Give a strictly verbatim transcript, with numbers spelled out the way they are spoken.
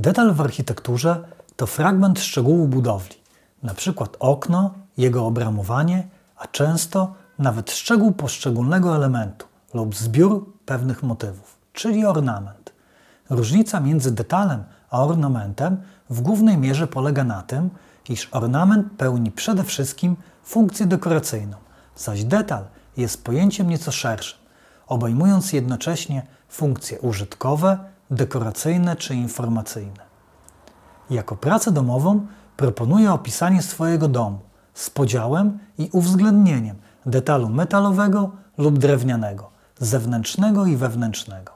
Detal w architekturze to fragment szczegółu budowli, na przykład okno, jego obramowanie, a często nawet szczegół poszczególnego elementu lub zbiór pewnych motywów, czyli ornament. Różnica między detalem a ornamentem w głównej mierze polega na tym, iż ornament pełni przede wszystkim funkcję dekoracyjną, zaś detal jest pojęciem nieco szerszym, obejmując jednocześnie funkcje użytkowe, dekoracyjne czy informacyjne. Jako pracę domową proponuję opisanie swojego domu z podziałem i uwzględnieniem detalu metalowego lub drewnianego, zewnętrznego i wewnętrznego.